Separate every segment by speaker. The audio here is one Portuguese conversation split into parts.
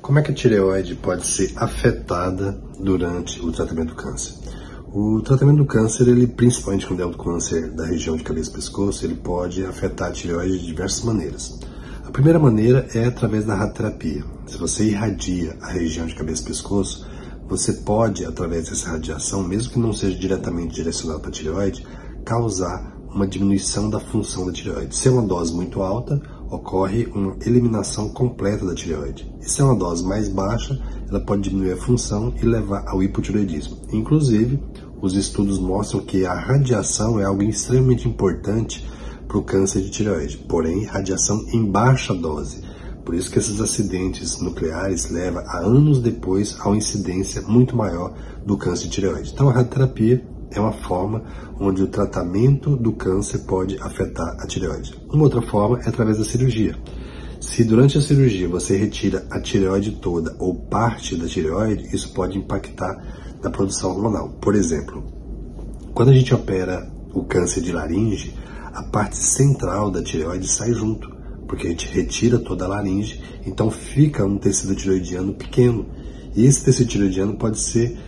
Speaker 1: Como é que a tireoide pode ser afetada durante o tratamento do câncer? O tratamento do câncer, principalmente quando é o câncer da região de cabeça e pescoço, ele pode afetar a tireoide de diversas maneiras. A primeira maneira é através da radioterapia. Se você irradia a região de cabeça e pescoço, você pode, através dessa radiação, mesmo que não seja diretamente direcionado para a tireoide, causar uma diminuição da função da tireoide. Se é uma dose muito alta, ocorre uma eliminação completa da tireoide. E se é uma dose mais baixa, ela pode diminuir a função e levar ao hipotireoidismo. Inclusive, os estudos mostram que a radiação é algo extremamente importante para o câncer de tireoide, porém, radiação em baixa dose. Por isso que esses acidentes nucleares levam a anos depois a uma incidência muito maior do câncer de tireoide. Então, a radioterapia é uma forma onde o tratamento do câncer pode afetar a tireoide. Uma outra forma é através da cirurgia. Se durante a cirurgia você retira a tireoide toda ou parte da tireoide, isso pode impactar na produção hormonal. Por exemplo, quando a gente opera o câncer de laringe, a parte central da tireoide sai junto, porque a gente retira toda a laringe, então fica um tecido tireoidiano pequeno. E esse tecido tireoidiano pode ser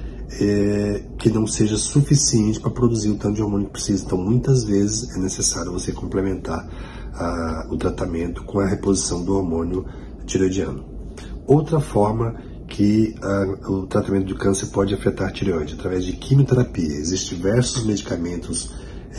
Speaker 1: que não seja suficiente para produzir o tanto de hormônio que precisa. Então, muitas vezes é necessário você complementar o tratamento com a reposição do hormônio tireoidiano. Outra forma que o tratamento do câncer pode afetar a tireoide, através de quimioterapia. Existem diversos medicamentos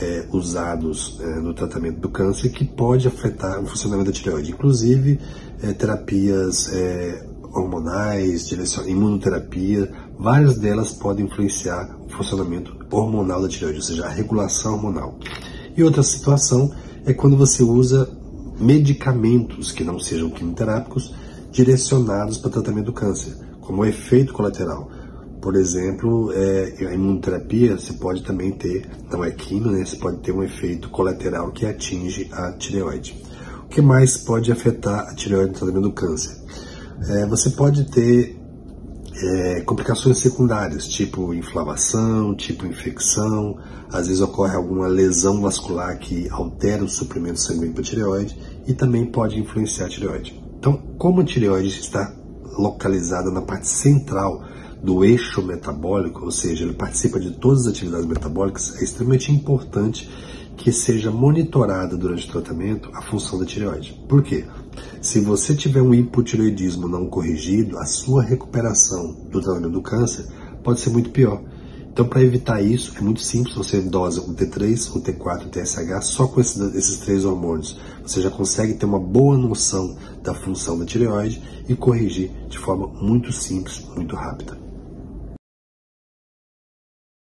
Speaker 1: usados no tratamento do câncer que pode afetar o funcionamento da tireoide, inclusive terapias hormonais, imunoterapia, várias delas podem influenciar o funcionamento hormonal da tireoide, ou seja, a regulação hormonal. E outra situação é quando você usa medicamentos que não sejam quimioterápicos direcionados para o tratamento do câncer, como efeito colateral. Por exemplo, a imunoterapia você pode também ter, não é quimio, né? Você pode ter um efeito colateral que atinge a tireoide. O que mais pode afetar a tireoide no tratamento do câncer? Você pode ter complicações secundárias, tipo inflamação, tipo infecção, às vezes ocorre alguma lesão vascular que altera o suprimento sanguíneo para a tireoide e também pode influenciar a tireoide. Então, como a tireoide está localizada na parte central do eixo metabólico, ou seja, ele participa de todas as atividades metabólicas, é extremamente importante que seja monitorada durante o tratamento a função da tireoide. Por quê? Se você tiver um hipotireoidismo não corrigido, a sua recuperação do tratamento do câncer pode ser muito pior. Então, para evitar isso, é muito simples, você dosa o T3, o T4 e o TSH, só com esses três hormônios. Você já consegue ter uma boa noção da função da tireoide e corrigir de forma muito simples, muito rápida.